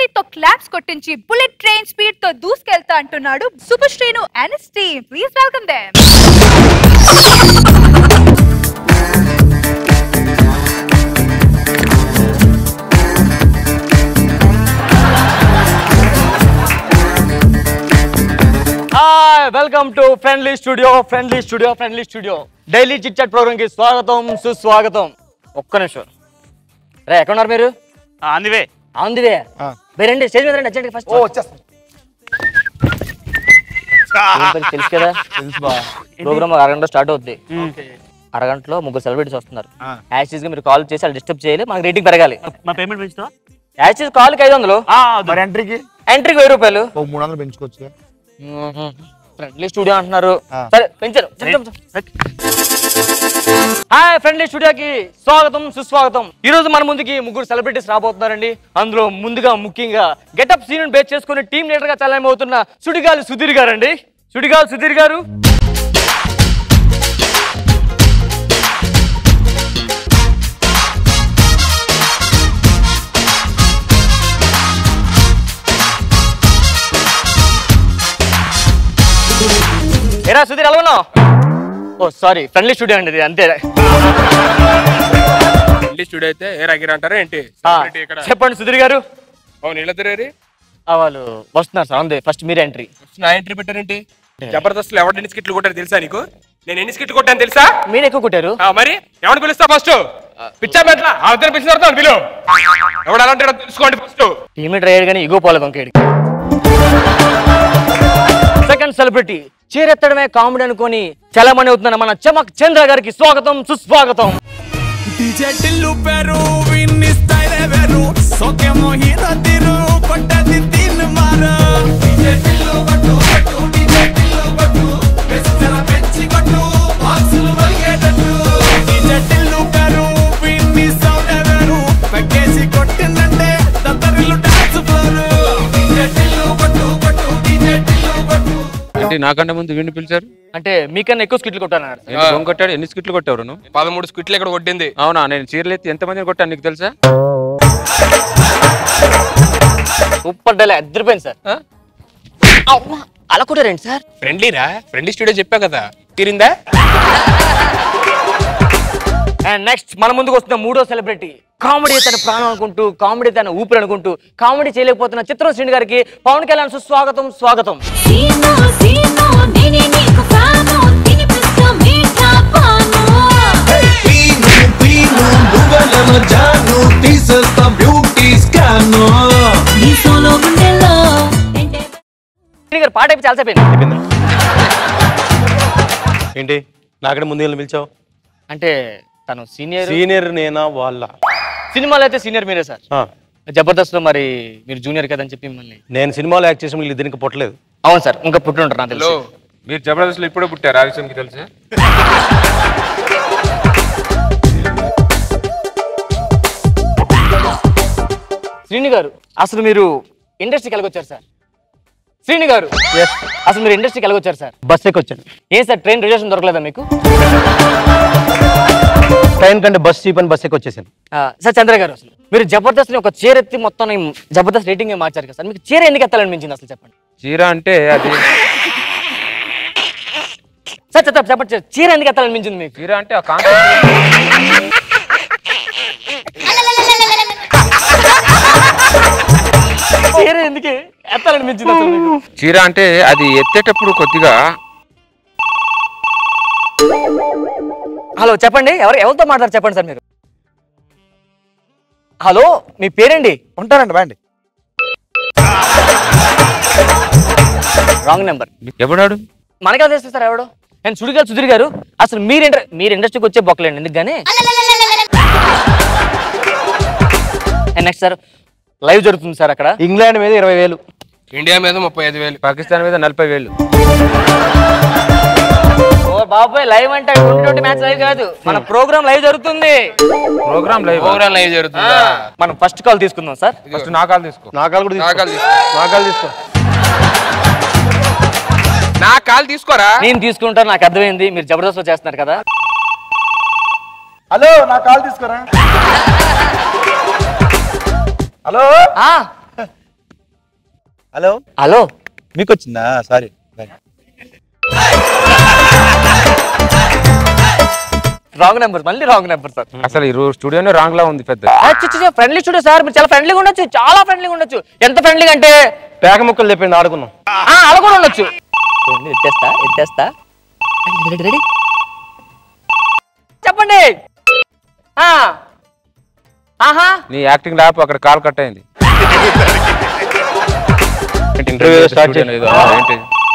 Speed తో claps కొట్టించి bullet train speed తో దూసుకెళ్తా అంటున్నాడు super Srinu and his team. Please welcome them. Welcome to friendly studio daily chit chat program కి స్వాగతం సుస్వాగతం. ఒక్క నిమిషం రే, ఎక్కడ ఉన్నారు మీరు? ఆన్ ది వే మీరండి స్టేజ్ మీద రండి అర్జెంట్ ఫస్ట్. తెలుసు కదా, ప్రోగ్రామ్ అరగంట స్టార్ట్ అవుద్ది. అరగంటలో 3 సెలబ్రిటీస్ వస్తున్నారు. యాక్చువల్ గా మీరు కాల్ చేసి వాళ్ళు డిస్టర్బ్ చేయాలి, మనకి రేటింగ్ పెరగాలి. మా పేమెంట్ పెంచుతా? యాక్చువల్ కాల్ కి 500, ఎంట్రీకి 1000 రూపాయలు. 300 పెంచుకోవచ్చు. ఫ్రెండ్లీ స్టూడియో అంటున్నారు, సరే పెంచారు. హాయ్, ఫ్రెండ్లీ స్టూడియోకి స్వాగతం సుస్వాగతం. ఈ రోజు మన ముందుకి 3 సెలబ్రిటీస్ రాబోతున్నారండి. అందులో ముందుగా ముఖ్యంగా గెటప్ సీన్ బేస్ చేసుకుని టీమ్ లీడర్ గా చలామవుతున్న సుడిగాలి సుధీర్ గారు అండి. సుడిగాలి సుధీర్ గారు ఏరా సుధీర్ ఎలా ఉన్నావు? ఓ సారీ, ఫ్రెండ్లీ స్టూడియో అండి ఇది, అంతే. ఫ్రెండ్లీ స్టూడియో అయితే ఏ రగిర అంటారా ఏంటి? చెప్పండి సుధీర్ గారు. అవును, ఇలా తిరేరి వాళ్ళు వస్తున్నారు సార్, అంతే. ఫస్ట్ మీరు ఎంట్రీ. నా ఎంట్రీ పెట్టారేంటి? జబర్దస్త్ లో ఎవరు ఎన్ని స్కిట్లు కొట్టారు తెలుసా నీకు? నేను ఎన్ని స్కిట్లు కొట్టాను తెలుసా? మీరు ఎక్కువ కొట్టారు. మరి ఎవరిని పిలుస్తా ఫస్ట్? పిచ్చా పెట్లా అతను పిలిచిన తర్వాత పిలువు. ఎవడు అలాంటి తెలుసుకోండి ఫస్ట్. టీమ్ లీడర్ అయ్యాడు కానీ ఇగో పోలేదు ఇంకేడి. సెకండ్ సెలబ్రిటీ చీరెత్తడమే కామెడీ అనుకొని చాలా మంది అవుతున్నారు మన చమక్ చంద్ర గారికి స్వాగతం సుస్వాగతం. నాకంటే ముందు వీడిని పిలిచారు అంటే మీకన్నా ఎక్కువ స్కిట్లు కొట్టాను. కొట్టాడు. ఎన్ని స్కిట్లు కొట్టావు నువ్వు? 13 స్కిట్లు ఇక్కడ కొట్టింది. అవునా? నేను చీరలు ఎత్తి ఎంతమందిని కొట్టాను నీకు తెలుసా? సూపర్ డైలాగ్, అద్దరిపోయింది సార్. అలా కొట్టారండి సార్? ఫ్రెండ్లీరా, ఫ్రెండ్లీ స్టూడియో చెప్పా కదా, తీరిందా? అండ్ నెక్స్ట్ మన ముందుకు వస్తున్న 3వ సెలబ్రిటీ కామెడీ తన ప్రాణం అనుకుంటూ, కామెడీ తన ఊపిరి అనుకుంటూ కామెడీ చేయలేకపోతున్న చిత్రం శ్రీని గారికి పవన్ కళ్యాణ్ సుస్వాగతం స్వాగతం. పాట అయిపోయి చాలా అయిపోయింది. ఏంటి నాకంటే ముందు పిలిచావు? అంటే తను సీనియర్ నేనా వాళ్ళ? సినిమాలో అయితే సీనియర్ మీరే సార్. జబర్దస్త్ లో మరి మీరు జూనియర్ కదని చెప్పి మిమ్మల్ని. నేను సినిమాలో యాక్ట్ చేసిన వీళ్ళు దీనికి పుట్టలేదు. అవును సార్, ఇంకా పుట్టి ఉంటారు నాకు తెలుసు. మీరు జబర్దస్త్ లో ఇప్పుడే పుట్టారు, ఆ విషయం మీకు తెలుసా? శ్రీని గారు, అసలు మీరు ఇండస్ట్రీకి వెళ్ళకొచ్చారు సార్? శ్రీని గారు, అసలు మీరు ఇండస్ట్రీకి వెళ్ళకొచ్చారు సార్? బస్ ఎక్కి వచ్చాను. ఏం సార్ ట్రైన్ రిజర్వేషన్ దొరకలేదా మీకు? ట్రైన్ కంటే బస్ చీప్ అని బస్ ఎక్కి వచ్చేసాను. సార్ చంద్ర గారు, అసలు మీరు జబర్దస్త్ ఒక చీర ఎత్తి మొత్తం జబర్దస్త్ రేటింగ్ మార్చారు కదా సార్, మీకు చీర ఎందుకు ఎత్తాలనిపించింది అసలు చెప్పండి? చీర అంటే అది సార్ చెప్పండి, చీర ఎందుకు ఎత్తాలనిపించింది మీకు? చీర అంటే ఆ కాన్సెప్ట్. చీర ఎందుకు ఎత్తాలనిపించింది అసలు మీకు? చీర అంటే అది ఎత్తేటప్పుడు కొద్దిగా. హలో చెప్పండి, ఎవరితో మాట్లాడారు చెప్పండి సార్ మీరు. హలో, మీ పేరేంటి? ఉంటారండి బాండి. Wrong number. ఎవడాడు? మనకే తెలుస్తుంది సార్ ఎవడు. నేను సుధీర్ గారు, అసలు మీరు ఇండస్ట్రీకి వచ్చే బొక్కలేండి ఎందుకు కానీ. నెక్స్ట్ సార్, లైవ్ జరుగుతుంది సార్ అక్కడ. ఇంగ్లాండ్ మీద 20,000, ఇండియా మీద 35,000, పాకిస్తాన్ మీద 40,000. ఓ బాబాయ్, లైవ్ అంటే 20 మ్యాచ్ లైవ్ కాదు, మన ప్రోగ్రామ్ లైవ్ జరుగుతుంది. ప్రోగ్రామ్ లైవ్ జరుగుతుంది. మనం ఫస్ట్ కాల్ తీసుకుందాం సార్. ఫస్ట్ నా కాల్ తీసుకో. నా కాల్ తీసుకో. నా కాల్ తీసుకోరా. నేను తీసుకుంటాను, నాకు అర్థమైంది. మీరు జబర్దస్త్ చేస్తున్నారు కదా. హలో, నా కాల్ తీసుకోరా. హలో, హలో హలో మీకు వచ్చిందా? సారీ. రాంగ్ నెంబర్, మళ్ళీ రాంగ్ నెంబర్ సార్. అసలు ఈ స్టూడియోనే రాంగ్ లా ఉంది పెద్ద. ఫ్రెండ్లీ స్టూడియో సార్, మీరు చాలా ఫ్రెండ్లీగా ఉండొచ్చు, చాలా ఫ్రెండ్లీగా ఉండొచ్చు. ఎంత ఫ్రెండ్లీగా అంటే పేక ముక్కలు చెప్పింది ఆడుకున్నాం. అలా కూడా ఉండొచ్చు. ఎత్తేస్తా రెడీ చెప్పండి. ఆహా నీ యాక్టింగ్ ల్యాప్ అక్కడ కాల్ కట్ అయింది. ఇంటర్వ్యూ స్టార్ట్ చేయలేదు. ఏంటి?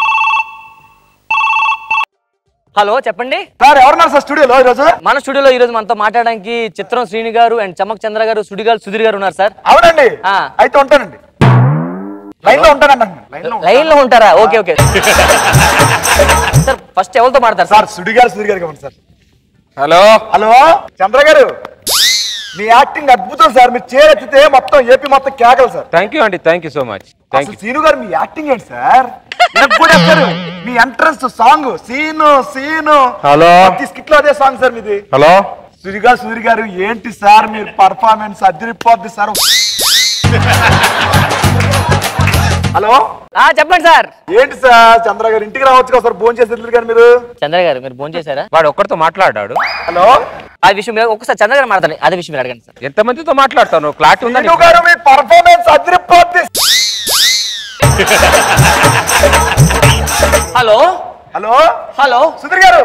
హలో చెప్పండి సార్. ఎవరున్నారు సార్ స్టూడియోలో ఈరోజు? మన స్టూడియోలో ఈ రోజు మనతో మాట్లాడడానికి చిత్రం శ్రీని గారు అండ్ చమక్ చంద్ర గారు, సుడిగారు సుధీర్ గారు ఉన్నారు సార్. అవునండి. అయితే ఉంటానండి, లైన్ లో ఉంటానండి. లైన్ లో ఉంటారా? Okay okay sir. ఫస్ట్ ఎవరితో మాట్లాడతారు సార్? సుధీర్ గారు ఇవ్వండి సార్. హలో హలో చంద్ర గారు, మీ యాక్టింగ్ అద్భుతం సార్. మీరు చేరెత్తితే మొత్తం ఏపీ మొత్తం కేకలు సార్. థ్యాంక్ యూ అండి, thank you so much. Thank you. Seenu గారు, మీ యాక్టింగ్ ఏంటి సార్? కూడా మీ entrance song Seenu Seenu. Hello skit లో అదే సాంగ్ సార్ మీది. హలో సుధీర్ గారు ఏంటి సార్ మీరు పర్ఫార్మెన్స్ అదిరిపోద్ది సార్. హలో చెప్పండి సార్. ఏంటి సార్ చంద్ర గారు, ఇంటికి రావచ్చు కదా సార్, ఫోన్ చేసి గారు మీరు. చంద్ర గారు మీరు ఫోన్ చేశారా? వాడు ఒక్కరితో మాట్లాడాడు. హలో ఆ విషయం ఒకసారి చంద్ర గారు మాట్లాడండి, అదే విషయం మీరు అడగండి సార్. ఎంత మందితో మాట్లాడతాను? క్లారిటీ ఉందా? సీను గారు, మీ పర్ఫార్మెన్స్ అదిరిపోద్ది. హలో హలో హలో సుధీర్ గారు,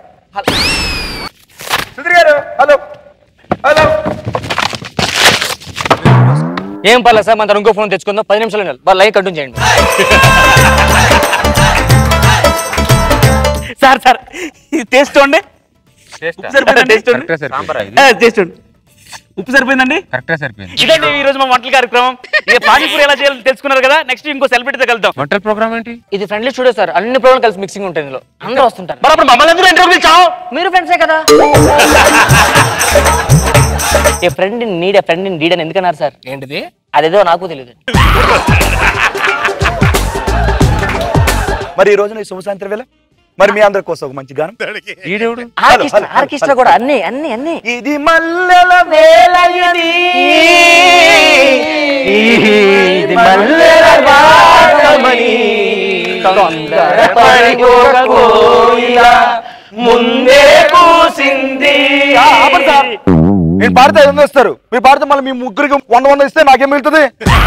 హలో హలో. ఏం పర్లేదు సార్, మన ఇంకో ఫోన్ తెచ్చుకుందాం. 10 నిమిషాలు వాళ్ళు లైన్ కంటిన్యూ చేయండి. సార్ ఇది టేస్ట్ చూడండి. ఉప్పు సరిపోయిందండి. కరెక్ట్గా సరిపోయింది. ఇదండి ఈ రోజు మా వంటల కార్యక్రమం. పానీపూరి ఎలా చేయాలో తెలుసుకున్నారు కదా. నెక్స్ట్ ఇంకో సెలబ్రిటీతో కలుద్దాం. వంటల ప్రోగ్రామ్ ఏంటి? ఇది ఫ్రెండ్లీ స్టూడియో సార్, అన్ని ప్రోగ్రామ్ కలిసి మిక్సింగ్ ఉంటుంది. ఇందులో అందరూ వస్తుంటారు. మీరు ఫ్రెండ్సే కదా. A friend need friend need అని ఎందుకన్నారు సార్? ఏంటిది? అదేదో నాకు తెలియదు. మరి ఈ రోజున ఈ శుభ సాయంత్రం వేళ మరి మీ అందరి కోసం ఒక మంచి గానం. ఈడేవుడు ఆర్కెస్ట్రా కూడా అన్ని అన్ని అన్ని. ఇది మల్లెల వేళ, ఇది మల్లెల వాసమని తొందరపడి ఒక కోయిల ముందే కూసింది. నేను పాడితే 500 ఇస్తారు, మీరు పాడితే మళ్ళీ మీ ముగ్గురికి 100 ఇస్తే నాకేం మిగులుతుంది?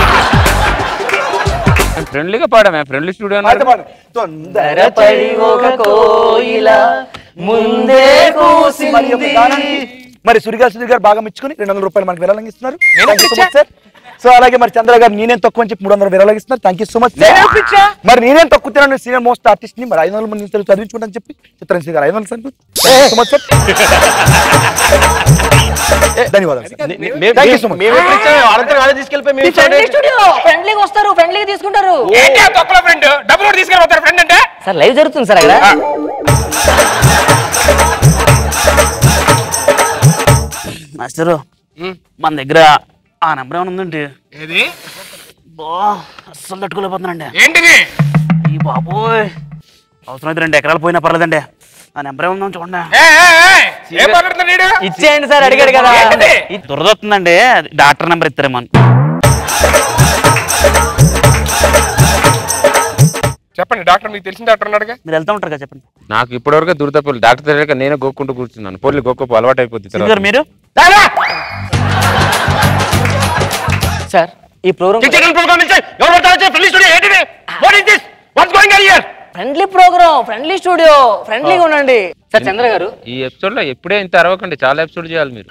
ఫ్రెండ్లీగా పాడామే, ఫ్రెండ్లీ స్టూడియో. తొందరపడి ఒక కోయిల ముందే కూసింది. మరి సుధీర్ గారు బాగా మెచ్చుకుని 200 రూపాయలు మనకి విరాళంగా ఇస్తున్నారు సార్. సో అలాగే మరి చంద్ర గారు నేనేం తక్కువ అని చెప్పి 300 విరాళంగా ఇస్తున్నారు. Thank you so much. మరి నేనేం తక్కువ తిన్నాను, సీనియర్ మోస్ట్ ఆర్టిస్ట్ ని మరి 500 మంది చదివించుకుంటాను చెప్పి చిత్రం గారు 500 సార్. ధన్యవాదాలు. ఫ్రెండ్లీగా వస్తారు, ఫ్రెండ్లీగా తీసుకుంటారు. ఫ్రెండ్ డబ్బులు తీసుకెళ్ళిపోతారు. ఫ్రెండ్ అంటే సార్ లైవ్ జరుగుతుంది సార్ అక్కడ. మాస్టరు మన దగ్గర ఆ నెంబర్ ఏమైనా ఉందండి? ఏది? అస్సలు తట్టుకోలేకపోతున్నానండి. ఏంటిది? ఈ బాబోయ్, అవసరమైతే 2 ఎకరాలు పోయినా పర్లేదండి. ఆ నెంబర్ ఏముందని చూడండి. ఏం మాట్లాడుతున్నాడు? ఇచ్చేయండి సార్, అడిగాడు కదా. దురదొస్తుందండి, డాక్టర్ నెంబర్ ఇస్తారేమో. చెప్పండి, డాక్టర్ మీకు తెలిసిన డాక్టర్ ఉన్నాడుగా. మీరు వెళ్తా ఉంటారు కదా, చెప్పండి. నాకు ఇప్పటివరకు దురదపోలు డాక్టర్ తెలియక నేనే గోక్కుంటూ కూర్చున్నాను. పోలీ గోక్కోపు అలవాటు అయిపోతుంది. మీరు సార్ ఈ program friendly program, friendly studio, ఫ్రెండ్లీగా ఉండండి సార్. చంద్ర గారు ఈ ఎపిసోడ్ లో ఎప్పుడే ఇంత అరవకండి, చాలా ఎపిసోడ్ చేయాలి మీరు.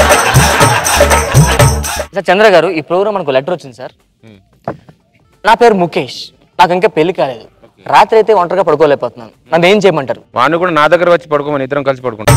సార్ చంద్ర గారు ఈ ప్రోగ్రామ్ మనకు లెటర్ వచ్చింది సార్. నా పేరు ముఖేష్, నాకు ఇంకా పెళ్లి కాలేదు. రాత్రి అయితే ఒంటరిగా పడుకోలేకపోతున్నాను. నన్ను ఏం చేయమంటారు? వాడిని కూడా నా దగ్గర వచ్చి పడుకోమని, ఇద్దరం కలిసి పడుకుంటాం.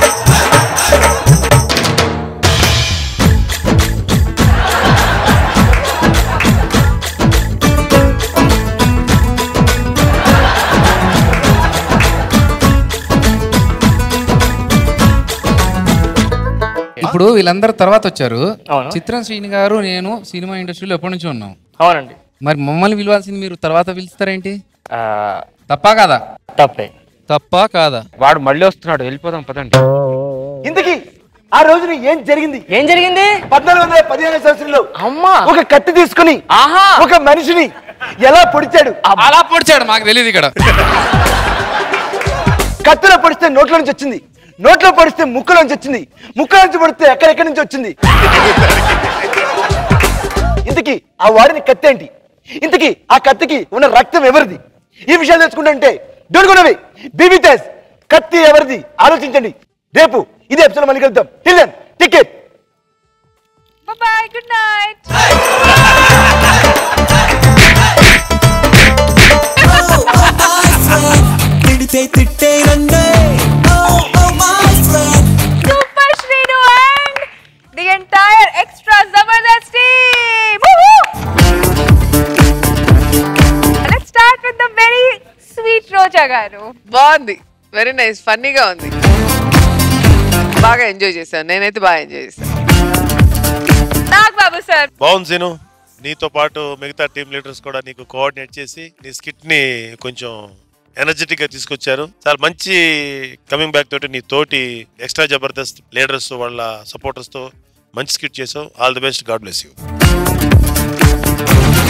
ఇప్పుడు వీళ్ళందరూ తర్వాత వచ్చారు. అవును. చిత్రం శ్రీని గారు నేను సినిమా ఇండస్ట్రీలో ఎప్పటి నుంచో ఉన్నాం. అవునండి. మరి మమ్మల్ని పిలవాల్సింది మీరు తర్వాత పిలుస్తారేంటి? తప్పా కాదా? తప్పే. తప్పా కాదా? వాడు మళ్ళీ వస్తున్నాడు, వెళ్ళిపోదాం పదండి. ఇంతకీ ఆ రోజున ఏం జరిగింది? ఏం జరిగింది? 1415 సంవత్సరంలో అమ్మా ఒక కత్తి తీసుకుని ఆహా ఒక మనిషిని ఎలా పొడిచాడు? అలా పొడిచాడు, మాకు తెలియదు ఇక్కడ. కత్తిలో పొడిస్తే నోట్లో నుంచి వచ్చింది, నోట్లో పొడిస్తే ముక్కులో నుంచి వచ్చింది, ముక్కులో నుంచి పొడిస్తే ఎక్కడెక్కడి నుంచి వచ్చింది. ఇంతకీ ఆ వాడిని కత్తి ఏంటి? ఇంతకీ ఆ కత్తికి ఉన్న రక్తం ఎవరిది? ఈ విషయాలు తెలుసుకుంటుంటే డోన్గొనవి బీబీ తేజ్ కత్తి ఎవరిది ఆలోచించండి. రేపు ఇదే ఎపిసోడ్ మళ్ళీ కలుద్దాం. Till then take care. Bye, good night. Super Shrinu and the entire extra Zabardast team. Woohoo! Let's start with the very sweet Roja garu. బాగుంది, వెరీ నైస్, ఫన్నీగా ఉంది, బాగా ఎంజాయ్ చేశాను. నేనైతే బాగా ఎంజాయ్ చేశాను. నాగ్ బాబు సార్. బాగుంది సీను. నీతో పాటు మిగతా టీమ్ లీడర్స్ కూడా నీకు కోఆర్డినేట్ చేసి నీ స్కిట్ ని కొంచెం ఎనర్జెటిక్ గా తీసుకొచ్చారు. చాలా మంచి కమింగ్ బ్యాక్ తోటి నీ తోటి ఎక్స్ట్రా జబర్దస్త్ లీడర్స్ వాళ్ళ సపోర్టర్స్ తో మంచి స్కిట్ చేసావు. All the best, god bless you.